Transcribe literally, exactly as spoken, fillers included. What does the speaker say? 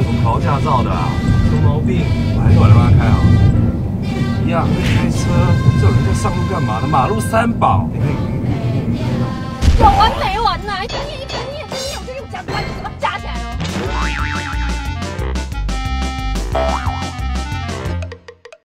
有什么考驾照的啊？什么毛病？我还是晚上让他开好。一样会开车，这种人在上路干嘛呢？马路三宝，你看， 有完没完呐？一天一天你也真有这种讲关系吗？